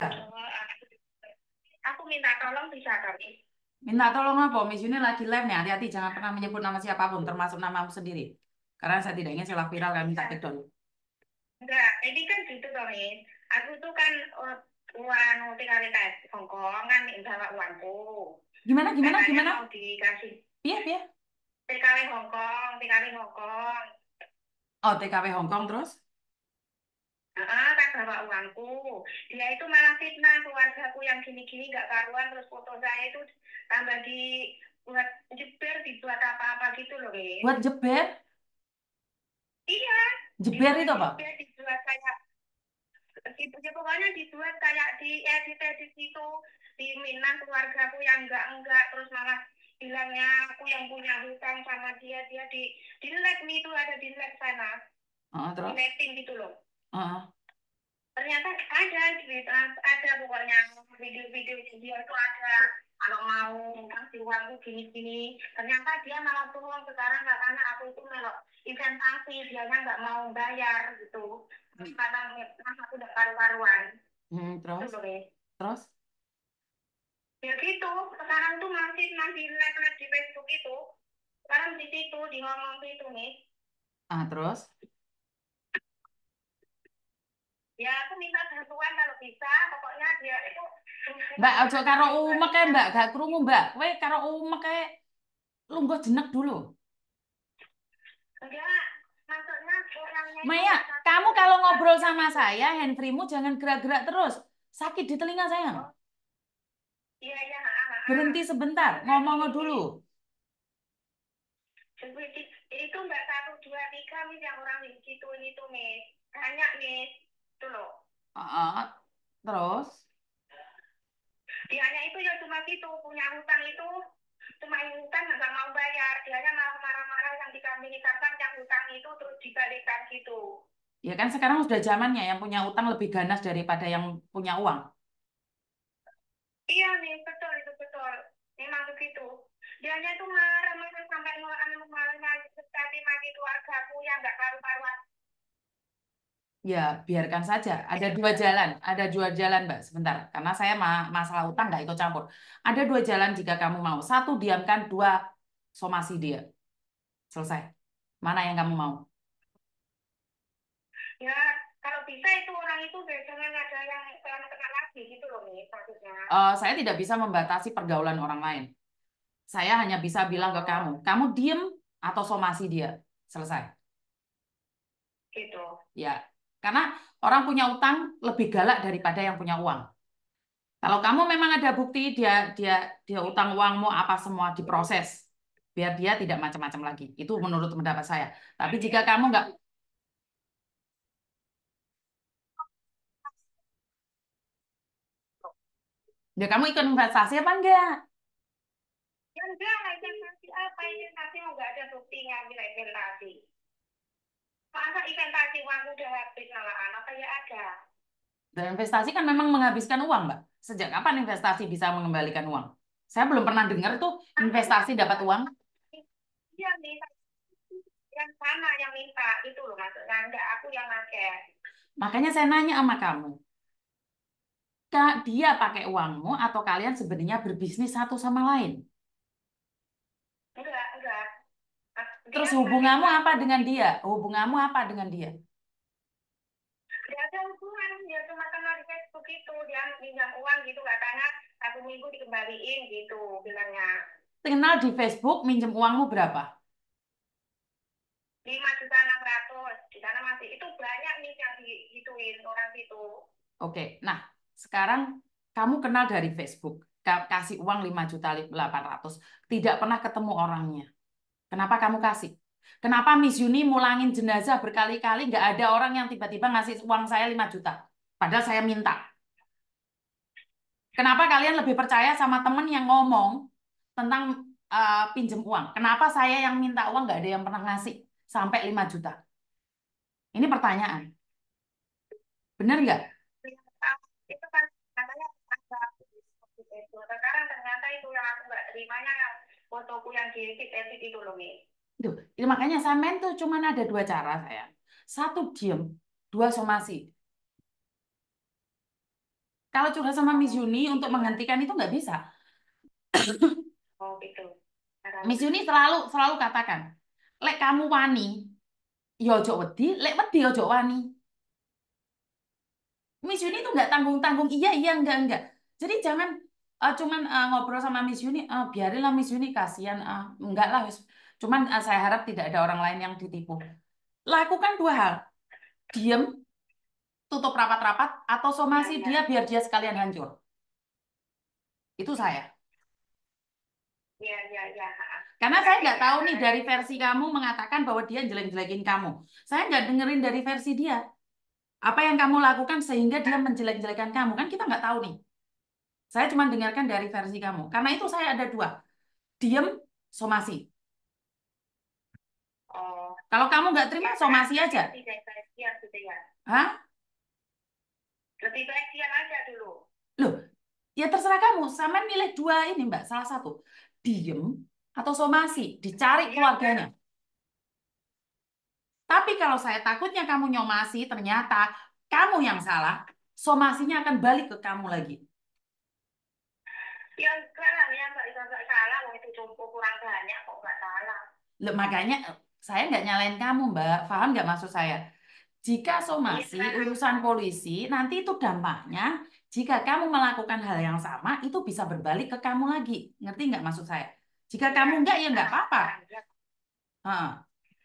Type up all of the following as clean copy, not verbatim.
Oh, aku minta tolong bisa kali. Minta tolong apa? Miss ini lagi live nih. Hati-hati, jangan pernah menyebut nama siapapun, termasuk namamu sendiri. Karena saya tidak ingin salah viral kami minta Ya, take down. enggak, ini kan gitu toh, Min. Aku tuh kan uang tinggal di Hongkong kan bawa uangku. Gimana, gimana, Katanya gimana? mau dikasih Iya, iya. TKW Hongkong, TKW Hongkong. Oh, TKW Hongkong terus? Kan bawa uangku. Dia itu malah fitnah keluargaku yang gini-gini nggak karuan, terus foto saya itu tambah di buat jeber, dibuat apa-apa gitu loh, Min. Buat jeber? Iya, Jeber dibuat itu apa? jeber, dibuat kayak gitu ya, pokoknya dibuat kayak di edit-edit gitu, di Minang keluargaku yang enggak, terus malah bilangnya aku yang punya hutang sama dia, di lab itu ada di lab sana, di Terus? letting gitu loh. Heeh. Ternyata ada pokoknya video-video dia itu ada, kalau mau kasih uangku gini-gini, ternyata dia malah bohong. Sekarang katanya aku itu melok investasi, dianya nggak mau bayar gitu, karena mas aku udah karu-karuan itu Terus? loh, Be. Terus? Ya gitu, sekarang tuh masih masih live di Facebook itu, sekarang di situ di ngomong itu nih. Terus? Ya aku minta bantuan kalau bisa, pokoknya dia itu Mbak, ojo karo umek kae, pribadinya. Mbak. Gak krungu, Mbak. Kowe karo umek kae lungguh jenek dulu. Enggak, maksudnya orangnya itu Maya, enggak satu kamu dua kalau tiga ngobrol yang sama itu. saya, handphonemu jangan gerak-gerak terus. Sakit di telinga saya. Oh iya iya, Berhenti sebentar, maksudnya ngomong gini, dulu. itu enggak satu dua tiga mis yang orang gitu ini tuh mis, banyak mis, itu loh. Terus? Dianya itu ya cuma gitu, punya hutang itu cuma hutang nggak mau bayar, dianya malah marah-marah yang dikambing hitamkan yang hutang itu terus dibalikan gitu. Ya kan sekarang sudah zamannya yang punya utang lebih ganas daripada yang punya uang. Iya nih, betul itu betul. Memang begitu. Dianya itu marah-marah sampai malah sekali mati keluargaku yang nggak karu-karuan. Ya, biarkan saja. Ada dua jalan. Ada dua jalan, Mbak. Sebentar. Karena saya masalah utang nggak ikut campur. Ada dua jalan jika kamu mau. Satu, diamkan. Dua, somasi dia. Selesai. Mana yang kamu mau? Ya, kalau bisa itu orang itu jangan ada yang kena lagi gitu loh nih maksudnya. Saya tidak bisa membatasi pergaulan orang lain. Saya hanya bisa bilang ke Oh, kamu diem atau somasi dia. Selesai. gitu. Ya, karena orang punya utang lebih galak daripada yang punya uang. Kalau kamu memang ada bukti dia dia dia utang uangmu apa semua diproses biar dia tidak macam-macam lagi. Itu menurut pendapat saya. Tapi jika kamu nggak, ya kamu ikut investasi apa enggak? Ya enggak, investasi apa investasi mau nggak ada buktinya bila investasi. Masa investasi uang udah habis malah anak kayak ada. Dan investasi kan memang menghabiskan uang, Mbak. Sejak kapan investasi bisa mengembalikan uang? Saya belum pernah dengar tuh Aku investasi dapat uang. dia nih yang sana yang minta itu loh maksudnya, enggak aku yang pakai. Makanya saya nanya sama kamu, Kak, dia pakai uangmu atau kalian sebenarnya berbisnis satu sama lain? Enggak. Terus Dia pakai hubunganmu apa uangku dengan gitu. dia? Hubunganmu apa dengan dia? Dia ada hubungan, dia cuma kenal di Facebook itu, dia minjam uang gitu katanya 1 minggu dikembaliin gitu bilangnya. Kenal di Facebook, minjem uangmu berapa? 5.600.000 di sana masih itu banyak nih yang digituin orang situ. Oke, nah sekarang kamu kenal dari Facebook, kasih uang 5.800.000, tidak pernah ketemu orangnya. Kenapa kamu kasih? Kenapa Miss Yuni mulangin jenazah berkali-kali, nggak ada orang yang tiba-tiba ngasih uang saya 5 juta? Padahal saya minta. Kenapa kalian lebih percaya sama temen yang ngomong tentang pinjem uang? Kenapa saya yang minta uang nggak ada yang pernah ngasih sampai 5 juta? Ini pertanyaan. Bener nggak? Itu kan katanya ada itu. Sekarang ternyata itu yang aku nggak terimanya yang fotoku yang di edit itu loh nih. Itu makanya sampean tuh cuman ada dua cara saya. Satu diem, dua somasi. Kalau curhat sama Miss Yuni untuk Gitu. menghentikan itu nggak bisa. Oh gitu. Miss Terus. Yuni selalu selalu katakan, lek kamu wani, ya ojo wedi, lek wedi ojo wani. Miss Yuni itu nggak tanggung-tanggung, iya iya enggak. Jadi jangan cuman ngobrol sama Miss Yuni, biarinlah Miss Yuni kasihan, enggak lah. Cuman saya harap tidak ada orang lain yang ditipu. Lakukan dua hal, diem, tutup rapat-rapat, atau Iya, somasi iya. dia biar dia sekalian hancur. Itu saya. Iya, iya, iya. Karena saya Berarti nggak tahu nih ada dari itu. versi kamu mengatakan bahwa dia jelek-jelekin kamu. Saya nggak dengerin dari versi dia. Apa yang kamu lakukan sehingga dia menjelek-jelekan kamu? Kan kita nggak tahu nih. Saya cuma dengarkan dari versi kamu. Karena itu saya ada dua. Diem, somasi. Oh, Kalau kamu nggak terima, ya somasi berarti aja. lebih baik diam gitu ya. Hah? Lebih baik diam aja dulu. Loh, ya terserah kamu. Sama milih dua ini, Mbak. Salah satu. Diem atau somasi. Dicari Diam kan? keluarganya. Tapi kalau saya takutnya kamu nyomasi, ternyata kamu yang salah, somasinya akan balik ke kamu lagi. Ya enggak lah, ya enggak salah. Wong itu cukup kurang banyak kok enggak salah. Loh, makanya saya nggak nyalain kamu, Mbak. Paham nggak maksud saya? Jika Iya, somasi urusan polisi, nanti itu dampaknya jika kamu melakukan hal yang sama, itu bisa berbalik ke kamu lagi. Ngerti nggak maksud saya? Jika kamu iya. nggak, ya nggak Ah, apa-apa. iya. Heeh.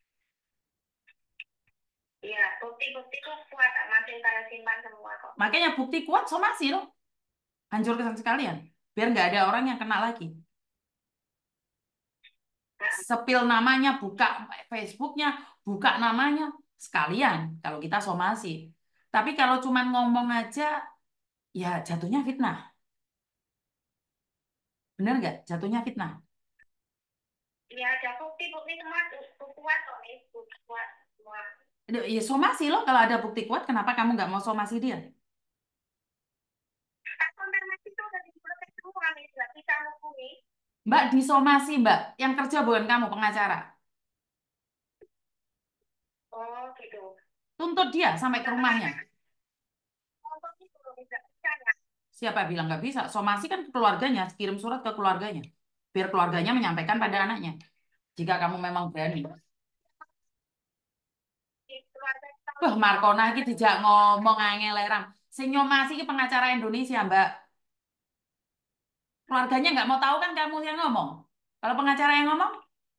Iya, bukti-bukti tuh kuat, masih saya simpan semua kok. Makanya bukti kuat somasi loh. Hancurkan sekalian. Biar nggak ada orang yang kena lagi. Nah, Sepil namanya, buka Facebooknya, buka namanya, sekalian kalau kita somasi. Tapi kalau cuma ngomong aja, ya jatuhnya fitnah. Bener nggak? Jatuhnya fitnah. iya ada bukti-bukti semua tuh kuat kok nih, bukti kuat semua. Ya somasi loh, kalau ada bukti kuat, kenapa kamu nggak mau somasi dia? Kan konfirmasi itu udah diproses semua nih, nggak bisa hubungi. Mbak disomasi, Mbak. Yang kerja bukan kamu, pengacara. Oh gitu. Tuntut dia sampai ke Nah, rumahnya. kan nonton itu nggak bisa ya. Siapa bilang nggak bisa? Somasi kan ke keluarganya, kirim surat ke keluarganya. Biar keluarganya menyampaikan pada anaknya. Jika kamu memang berani. Di keluarga tahu Wah, semua Markona iki kan. dijak ngomong angeleram. Sing nyomasi iki pengacara Indonesia, Mbak. Keluarganya nggak mau tahu kan kamu yang ngomong. Kalau pengacara yang ngomong,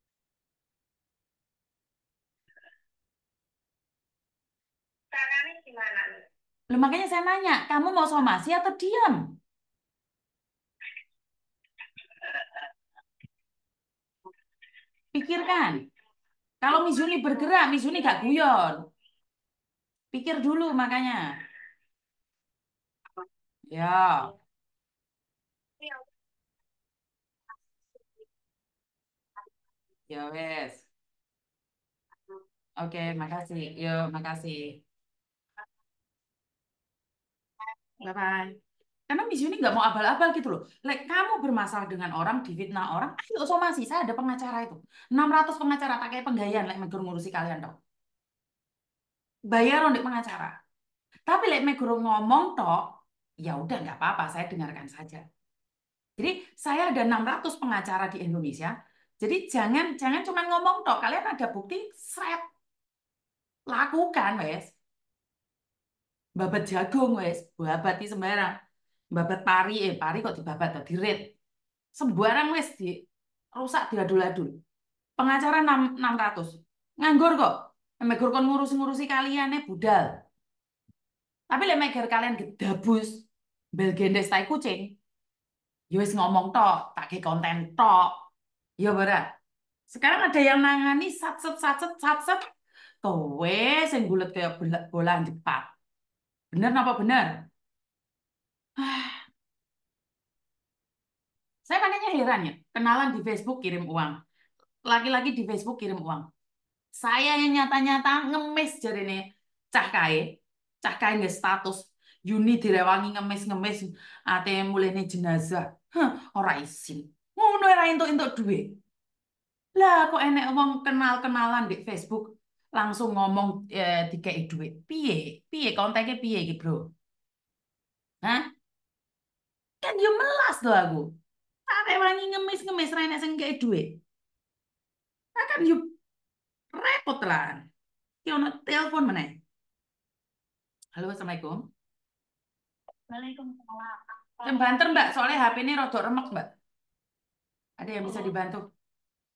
Caranya gimana nih? loh makanya saya nanya, kamu mau somasi atau diam? Pikirkan. Kalau Mizuni bergerak, Mizuni gak guyon. Pikir dulu makanya. Ya, Iya, ya wes. Oke, makasih. Yo, makasih. Bye-bye. Karena Miss Yuni nggak mau abal-abal gitu loh. Like, kamu bermasalah dengan orang, difitnah orang, ayo somasi. Saya ada pengacara itu. 600 pengacara, tak kayak penggayaan, like, megur ngurusi kalian dong. Bayar untuk pengacara. Tapi like, megur ngomong toh, ya udah nggak apa-apa, saya dengarkan saja. Jadi saya ada 600 pengacara di Indonesia. Jadi jangan jangan cuma ngomong toh, kalian ada bukti, seret, lakukan wes. Babat jagung wes, babat di sembarang. Babat pari, pari kok dibabat atau diret. Sembarang wes di rusak diadul-adul. Pengacara 600. Nganggur kok. Megur kon ngurusi-ngurusi kalian budal. Tapi lek meger kalian gedabus, belgendes tai kucing. Ya wis ngomong tok, tak ke konten tok. Ya berat. Sekarang ada yang nangani satset satset satset. Kowe sing bulet kayak bola jepat. Bener apa bener? Saya makanya heran ya, kenalan di Facebook kirim uang. Laki-laki di Facebook kirim uang. Saya yang nyata-nyata ngemis jadi nih cah kae. Cah kae nggak status. Yuni direwangi ngemis-ngemis ate mulai jenazah. Hah, ora isin. Ngono ora entuk-entuk duit. Lah kok enek wong kenal-kenalan di Facebook langsung ngomong dikei duit. Piye? Piye kontaknya piye iki, Bro? Hah? yo melas tuh aku. Sampai wangi ngemis-ngemis ra enek sing kei duit. Kan yo repot lah. Ki ono telepon meneh. Halo, Assalamualaikum. Waalaikumsalam. Yang banter Mbak, soalnya HP ini rodok remek Mbak. Ada yang bisa dibantu?